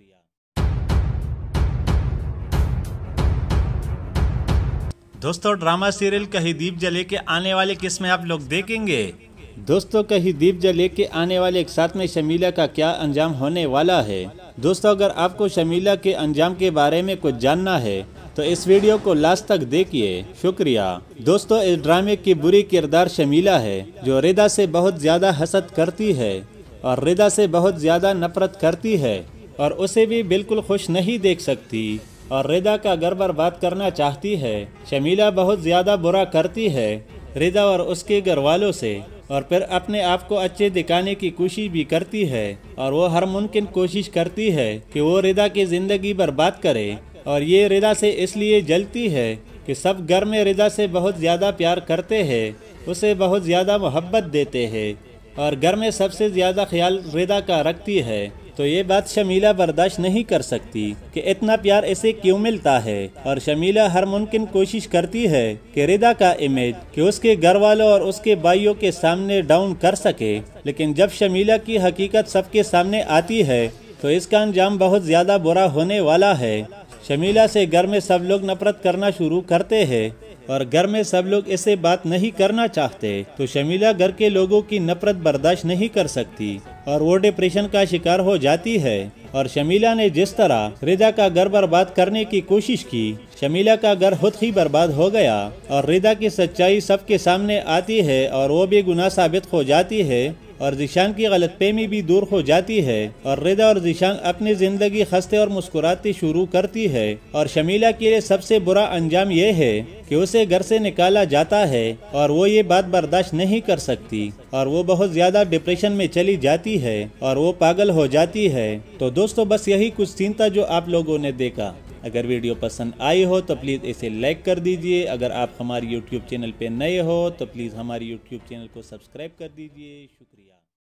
دوستو ڈرامہ سیریل کہیں دیپ جلے کے آنے والے قسمیں آپ لوگ دیکھیں گے۔ دوستو کہیں دیپ جلے کے آنے والے ایک ساتھ میں شمیلہ کا کیا انجام ہونے والا ہے؟ دوستو اگر آپ کو شمیلہ کے انجام کے بارے میں کچھ جاننا ہے تو اس ویڈیو کو لاسٹ تک دیکھیے۔ شکریہ۔ دوستو اس ڈرامے کی بری کردار شمیلہ ہے جو رضا سے بہت زیادہ حسد کرتی ہے اور رضا سے بہت زیادہ نفرت کرتی ہے اور اسے بھی بالکل خوش نہیں دیکھ سکتی اور رضا کا گھر برباد کرنا چاہتی ہے۔ شمیلہ بہت زیادہ برا کرتی ہے رضا اور اس کے گھر والوں سے اور پھر اپنے آپ کو اچھے دکھانے کی کوشش بھی کرتی ہے اور وہ ہر ممکن کوشش کرتی ہے کہ وہ رضا کی زندگی برباد کرے اور یہ رضا سے اس لیے جلتی ہے کہ سب گھر میں رضا سے بہت زیادہ پیار کرتے ہیں، اسے بہت زیادہ محبت دیتے ہیں اور گھر میں سب سے زیادہ خیال رضا کا رکھتی ہے۔ تو یہ بات شمیلہ برداشت نہیں کر سکتی کہ اتنا پیار اسے کیوں ملتا ہے اور شمیلہ ہر ممکن کوشش کرتی ہے کہ رضا کا امیج کہ اس کے گھر والوں اور اس کے بھائیوں کے سامنے ڈاؤن کر سکے، لیکن جب شمیلہ کی حقیقت سب کے سامنے آتی ہے تو اس کا انجام بہت زیادہ برا ہونے والا ہے۔ شمیلہ سے گھر میں سب لوگ نفرت کرنا شروع کرتے ہیں اور گھر میں سب لوگ اسے بات نہیں کرنا چاہتے تو شمیلہ گھر کے لوگوں کی نفرت برداشت نہیں کر سکتی اور وہ ڈپریشن کا شکار ہو جاتی ہے۔ اور شمیلہ نے جس طرح رضا کا گھر برباد کرنے کی کوشش کی، شمیلہ کا گھر خود ہی برباد ہو گیا اور رضا کی سچائی سب کے سامنے آتی ہے اور وہ بھی گناہ ثابت ہو جاتی ہے اور ذیشان کی غلط فہمی بھی دور ہو جاتی ہے اور رضا اور ذیشان اپنی زندگی ہنستے اور مسکراتی شروع کرتی ہے۔ اور شمیلہ کے لیے سب سے برا انجام یہ ہے کہ اسے گھر سے نکالا جاتا ہے اور وہ یہ بات برداشت نہیں کر سکتی اور وہ بہت زیادہ ڈپریشن میں چلی جاتی ہے اور وہ پاگل ہو جاتی ہے۔ تو دوستو بس یہی کچھ سین تھا جو آپ لوگوں نے دیکھا۔ اگر ویڈیو پسند آئی ہو تو پلیز اسے لائک کر دیجئے۔ اگر آپ ہماری یوٹیوب چینل پہ نئے ہو تو پلیز ہماری یوٹیوب چینل کو سبسکرائب کر دیجئے۔ شکریہ۔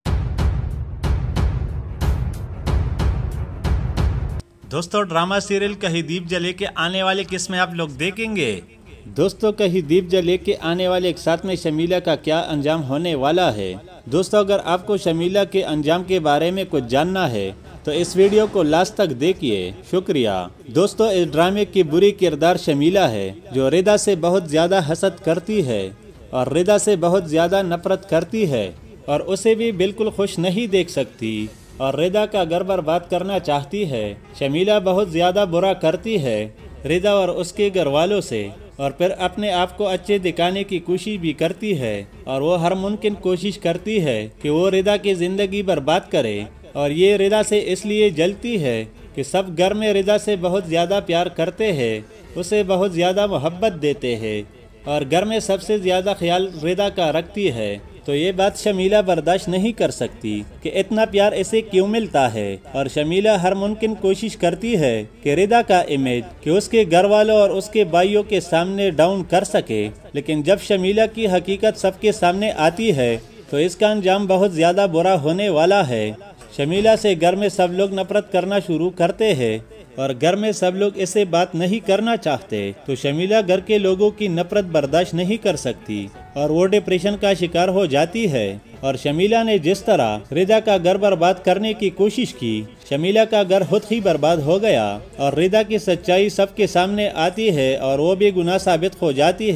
دوستو ڈرامہ سیریل کہیں دیپ جلے کے آنے والے قسمیں آپ لوگ دیکھیں گے۔ دوستو کہیں دیپ جلے کے آنے والے ایک ساتھ میں شمیلہ کا کیا انجام ہونے والا ہے؟ دوستو اگر آپ کو شمیلہ کے انجام کے بارے میں کچھ جاننا ہے تو اس ویڈیو کو لاسٹ تک دیکھیے۔ شکریہ۔ دوستو اس ڈرامے کی بری کردار شمیلہ ہے جو رضا سے بہت زیادہ حسد کرتی ہے اور رضا سے بہت زیادہ نفرت کرتی ہے اور اسے بھی بالکل خوش نہیں دیکھ سکتی اور رضا کا گھر برباد کرنا چاہتی ہے۔ شمیلہ بہت زیادہ برا کرتی ہے رضا اور اس کے گھر والوں سے اور پھر اپنے آپ کو اچھے دکھانے کی کوشش بھی کرتی ہے اور وہ ہر ممکن کوشش کرتی ہے کہ وہ رضا کی زندگی برباد کرے اور یہ رضا سے اس لیے جلتی ہے کہ سب گھر میں رضا سے بہت زیادہ پیار کرتے ہیں، اسے بہت زیادہ محبت دیتے ہیں اور گھر میں سب سے زیادہ خیال رضا کا رکھتی ہے۔ تو یہ بات شمیلہ برداشت نہیں کر سکتی کہ اتنا پیار اسے کیوں ملتا ہے اور شمیلہ ہر ممکن کوشش کرتی ہے کہ رضا کا امیج کہ اس کے گھر والوں اور اس کے بھائیوں کے سامنے ڈاؤن کر سکے، لیکن جب شمیلہ کی حقیقت سب کے سامنے آتی ہے تو اس کا انجام بہت زیادہ برا ہونے والا ہے۔ شمیلہ سے گھر میں سب لوگ نفرت کرنا شروع کرتے ہیں اور گھر میں سب لوگ اسے بات نہیں کرنا چاہتے تو شمیلہ گھر کے لوگوں کی نفرت برداشت نہیں کر سکتی اور وہ ڈپریشن کا شکار ہو جاتی ہے۔ اور شمیلہ نے جس طرح رضا کا گھر برباد کرنے کی کوشش کی، شمیلہ کا گھر خود ہی برباد ہو گیا اور رضا کی سچائی سب کے سامنے آتی ہے اور وہ بھی گناہ ثابت ہو جاتی ہے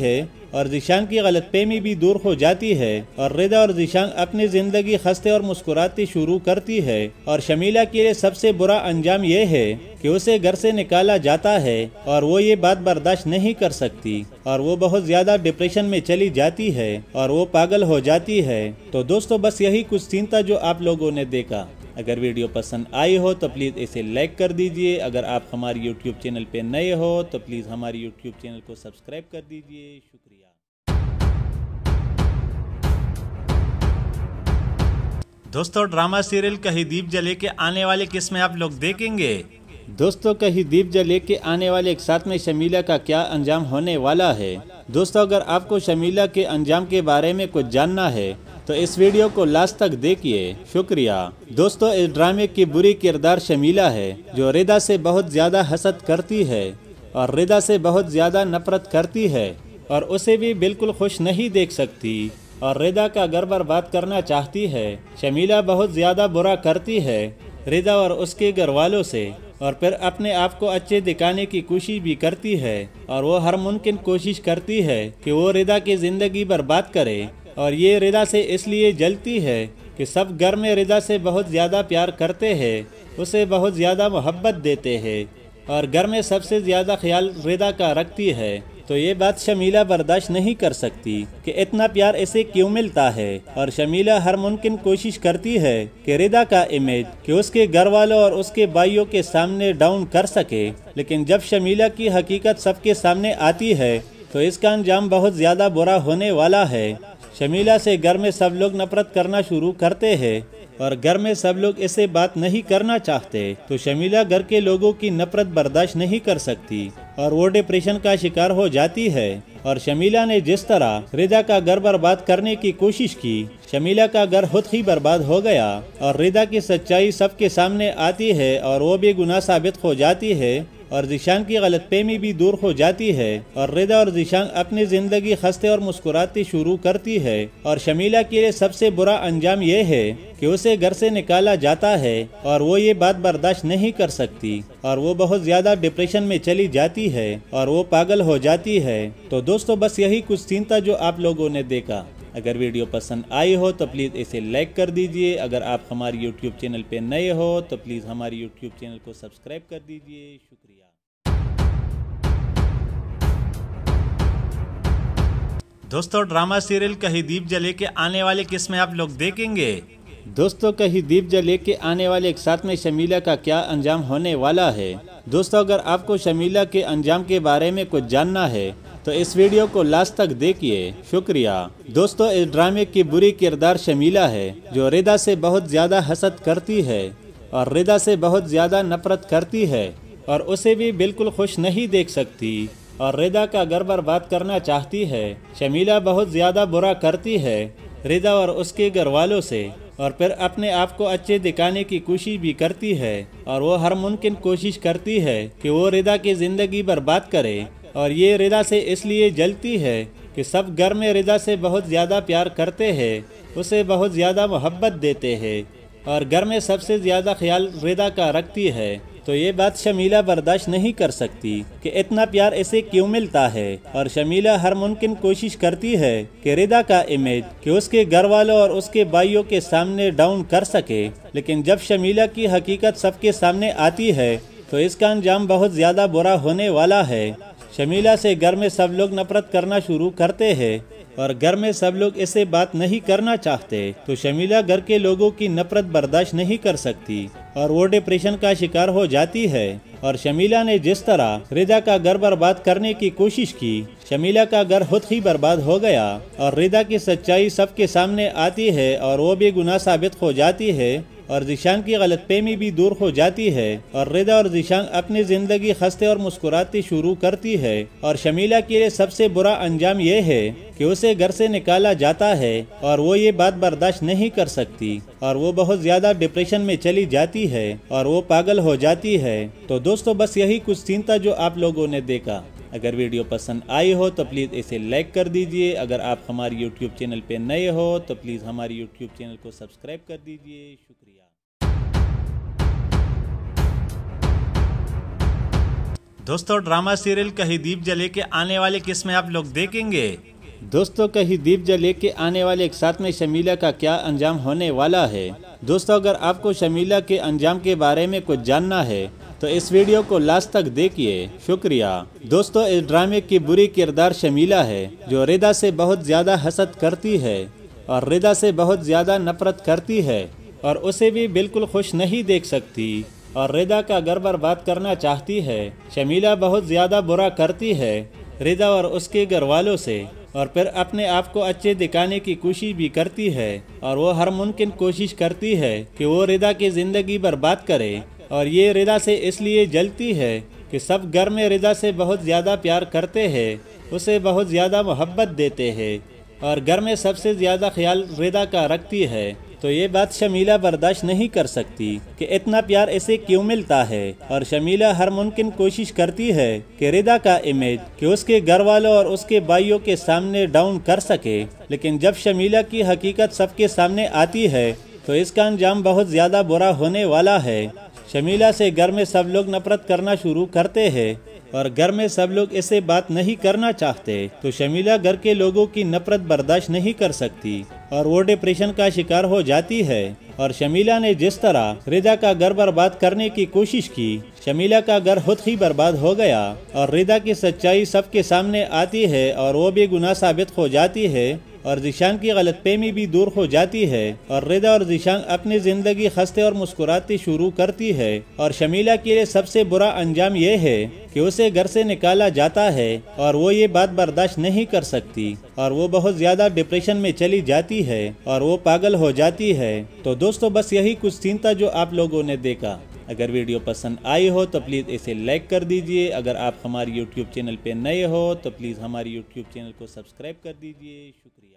اور ذیشان کی غلط فہمی بھی دور ہو جاتی ہے اور رضا اور ذیشان اپنی زندگی ہنستے اور مسکراتی شروع کرتی ہے اور شمیلہ کے لیے سب سے برا انجام یہ ہے کہ اسے گھر سے نکالا جاتا ہے اور وہ یہ بات برداشت نہیں کر سکتی اور وہ بہت زیادہ ڈپریشن میں چلی جاتی ہے اور وہ پاگل ہو جاتی ہے۔ تو دوستو بس یہی کچھ سین تھا جو آپ لوگوں نے دیکھا۔ اگر ویڈیو پسند آئی ہو تو پلیز اسے لائک کر دیجئے، اگر آپ ہماری یوٹیوب چینل پہ نئے ہو تو پلیز ہماری یوٹیوب چینل کو سبسکرائب کر دیجئے۔ شکریہ۔ دوستو ڈرامہ سیریل کہیں دیپ جلے کے آنے والے قسمیں آپ لوگ دیکھیں گے۔ دوستو کہیں دیپ جلے کے آنے والے ایک ساتھ میں شمیلہ کا کیا انجام ہونے والا ہے؟ دوستو اگر آپ کو شمیلہ کے انجام کے بارے میں کچھ جاننا ہے تو اس ویڈیو کو لاسٹ تک دیکھیے۔ شکریہ۔ دوستو اس ڈرامے کی بری کردار شمیلہ ہے جو رضا سے بہت زیادہ حسد کرتی ہے اور رضا سے بہت زیادہ نفرت کرتی ہے اور اسے بھی بالکل خوش نہیں دیکھ سکتی اور رضا کا گھر برباد کرنا چاہتی ہے۔ شمیلہ بہت زیادہ برا کرتی ہے رضا اور اس کے گھر والوں سے اور پھر اپنے آپ کو اچھے دکھانے کی کوشش بھی کرتی ہے اور وہ ہر ممکن کوشش کرتی ہے کہ وہ رضا کی زندگی برباد کرے اور یہ رضا سے اس لیے جلتی ہے کہ سب گھر میں رضا سے بہت زیادہ پیار کرتے ہیں، اسے بہت زیادہ محبت دیتے ہیں اور گھر میں سب سے زیادہ خیال رضا کا رکھتی ہے۔ تو یہ بات شمیلہ برداشت نہیں کر سکتی کہ اتنا پیار اسے کیوں ملتا ہے اور شمیلہ ہر ممکن کوشش کرتی ہے کہ رضا کا امیج کہ اس کے گھر والوں اور اس کے بھائیوں کے سامنے ڈاؤن کر سکے، لیکن جب شمیلہ کی حقیقت سب کے سامنے آتی ہے تو اس کا انجام بہت زیادہ برا ہونے والا ہے۔ شمیلہ سے گھر میں سب لوگ نفرت کرنا شروع کرتے ہیں اور گھر میں سب لوگ اسے بات نہیں کرنا چاہتے، تو شمیلہ گھر کے لوگوں کی نفرت برداشت نہیں کر سکتی اور وہ ڈپریشن کا شکار ہو جاتی ہے۔ اور شمیلہ نے جس طرح رضا کا گھر برباد کرنے کی کوشش کی، شمیلہ کا گھر خود ہی برباد ہو گیا اور رضا کی سچائی سب کے سامنے آتی ہے اور وہ بھی گناہ ثابت ہو جاتی ہے اور ذیشان کی غلط فہمی بھی دور ہو جاتی ہے اور رضا اور ذیشان اپنی زندگی ہنستے اور مسکراتی شروع کرتی ہے اور شمیلہ کے لیے سب سے برا انجام یہ ہے کہ اسے گھر سے نکالا جاتا ہے اور وہ یہ بات برداشت نہیں کر سکتی اور وہ بہت زیادہ ڈپریشن میں چلی جاتی ہے اور وہ پاگل ہو جاتی ہے۔ تو دوستو بس یہی کچھ سین تھا جو آپ لوگوں نے دیکھا۔ اگر ویڈیو پسند آئی ہو تو پلیز اسے لائک کر دیجئے، اگر آپ ہماری یوٹیوب چینل پہ نئے ہو تو پلیز ہماری یوٹیوب چینل کو سبسکرائب کر دیجئے۔ شکریہ۔ دوستو ڈرامہ سیریل کہیں دیپ جلے کے آنے والے قسمیں آپ لوگ دیکھیں گے۔ دوستو کہیں دیپ جلے کے آنے والے ایک ساتھ میں شمیلہ کا کیا انجام ہونے والا ہے؟ دوستو اگر آپ کو شمیلہ کے انجام کے بارے میں کچھ جاننا ہے تو اس ویڈیو کو لاسٹ تک دیکھیے۔ شکریہ۔ دوستو اس ڈرامے کی بری کردار شمیلہ ہے جو رضا سے بہت زیادہ حسد کرتی ہے اور رضا سے بہت زیادہ نفرت کرتی ہے اور اسے بھی بالکل خوش نہیں دیکھ سکتی اور رضا کا گھر برباد کرنا چاہتی ہے۔ شمیلہ بہت زیادہ برا کرتی ہے رضا اور اس کے گھر والوں سے اور پھر اپنے آپ کو اچھے دکھانے کی کوشش بھی کرتی ہے اور وہ ہر ممکن کوشش کرتی ہے کہ وہ رضا کی زندگی برباد کرے اور یہ رضا سے اس لیے جلتی ہے کہ سب گھر میں رضا سے بہت زیادہ پیار کرتے ہیں، اسے بہت زیادہ محبت دیتے ہیں اور گھر میں سب سے زیادہ خیال رضا کا رکھتی ہے۔ تو یہ بات شمیلہ برداشت نہیں کر سکتی کہ اتنا پیار اسے کیوں ملتا ہے اور شمیلہ ہر ممکن کوشش کرتی ہے کہ رضا کا امیج کہ اس کے گھر والوں اور اس کے بھائیوں کے سامنے ڈاؤن کر سکے، لیکن جب شمیلہ کی حقیقت سب کے سامنے آتی ہے تو اس کا انجام بہت زیادہ برا ہونے والا ہے۔ شمیلہ سے گھر میں سب لوگ نفرت کرنا شروع کرتے ہیں اور گھر میں سب لوگ اسے بات نہیں کرنا چاہتے، تو شمیلہ گھر کے لوگوں کی نفرت برداشت نہیں کر سکتی اور وہ ڈپریشن کا شکار ہو جاتی ہے اور شمیلہ نے جس طرح رضا کا گھر برباد کرنے کی کوشش کی، شمیلہ کا گھر خود ہی برباد ہو گیا اور رضا کی سچائی سب کے سامنے آتی ہے اور وہ بھی گناہ ثابت ہو جاتی ہے اور ذیشان کی غلط فہمی بھی دور ہو جاتی ہے اور رضا اور ذیشان اپنی زندگی ہنستے اور مسکراتی شروع کرتی ہے اور شمیلہ کے لیے سب سے برا انجام یہ ہے کہ اسے گھر سے نکالا جاتا ہے اور وہ یہ بات برداشت نہیں کر سکتی اور وہ بہت زیادہ ڈپریشن میں چلی جاتی ہے اور وہ پاگل ہو جاتی ہے۔ تو دوستو بس یہی کچھ سین تھا جو آپ لوگوں نے دیکھا۔ اگر ویڈیو پسند آئی ہو تو پلیز اسے لائک کر دیجئے، اگر آپ ہماری یوٹیوب چینل پہ نئے ہو تو پلیز ہماری یوٹیوب چینل کو سبسکرائب کر دیجئے۔ شکریہ۔ دوستو ڈرامہ سیریل کہیں دیپ جلے کے آنے والے قسمیں آپ لوگ دیکھیں گے۔ दोस्तों कहीं दीप जले के आने वाले एक साथ में शमीला का क्या अंजाम होने वाला है। दोस्तों अगर आपको शमीला के अंजाम के बारे में कुछ जानना है तो इस वीडियो को लास्ट तक देखिए। शुक्रिया। दोस्तों इस ड्रामे की बुरी किरदार शमीला है जो रिदा से बहुत ज़्यादा हसद करती है और रिदा से बहुत ज़्यादा नफरत करती है और उसे भी बिल्कुल खुश नहीं देख सकती और रिदा का घर बर्बाद करना चाहती है। शमीला बहुत ज़्यादा बुरा करती है रिदा और उसके घर वालों से और फिर अपने आप को अच्छे दिखाने की कोशिश भी करती है और वो हर मुमकिन कोशिश करती है कि वो रिदा की ज़िंदगी बर्बाद करे और ये रिदा से इसलिए जलती है कि सब घर में रिदा से बहुत ज़्यादा प्यार करते हैं, उसे बहुत ज़्यादा मोहब्बत देते हैं और घर में सबसे ज़्यादा ख्याल रिदा का रखती है। तो ये बात शमीला बर्दाश्त नहीं कर सकती कि इतना प्यार इसे क्यों मिलता है और शमीला हर मुमकिन कोशिश करती है कि रिदा का इमेज कि उसके घर वालों और उसके भाइयों के सामने डाउन कर सके। लेकिन जब शमीला की हकीकत सबके सामने आती है तो इसका अंजाम बहुत ज़्यादा बुरा होने वाला है। शमीला से घर में सब लोग नफरत करना शुरू करते हैं और घर में सब लोग इसे बात नहीं करना चाहते। तो शमीला घर के लोगों की नफरत बर्दाश्त नहीं कर सकती और वो डिप्रेशन का शिकार हो जाती है। और शमीला ने जिस तरह रिदा का घर बर्बाद करने की कोशिश की, शमीला का घर खुद ही बर्बाद हो गया और रिदा की सच्चाई सबके सामने आती है और वो भी गुनाह साबित हो जाती है और ज़ीशान की गलतफहमी भी दूर हो जाती है और रिदा और ज़ीशान अपनी ज़िंदगी हंसते और मुस्कुराती शुरू करती है। और शमीला के लिए सबसे बुरा अंजाम यह है कि उसे घर से निकाला जाता है और वो ये बात बर्दाश्त नहीं कर सकती और वो बहुत ज़्यादा डिप्रेशन में चली जाती है और वो पागल हो जाती है। तो दोस्तों बस यही कुछ सीन था जो आप लोगों ने देखा। अगर वीडियो पसंद आई हो तो प्लीज़ इसे लाइक कर दीजिए। अगर आप हमारे YouTube चैनल पे नए हो तो प्लीज़ हमारे YouTube चैनल को सब्सक्राइब कर दीजिए। शुक्रिया।